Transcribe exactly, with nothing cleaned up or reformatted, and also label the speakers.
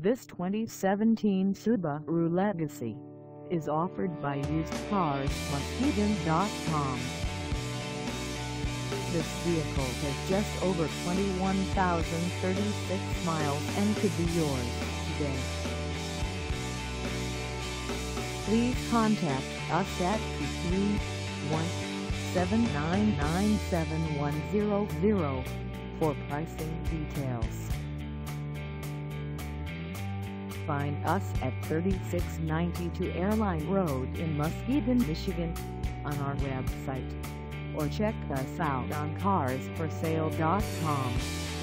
Speaker 1: This twenty seventeen Subaru Legacy is offered by used cars muskegon dot com. This vehicle has just over twenty-one thousand thirty-six miles and could be yours today. Please contact us at two three one, seven nine nine, seven one zero zero for pricing details. Find us at thirty-six ninety-two Airline Road in Muskegon, Michigan on our website, or check us out on cars for sale dot com.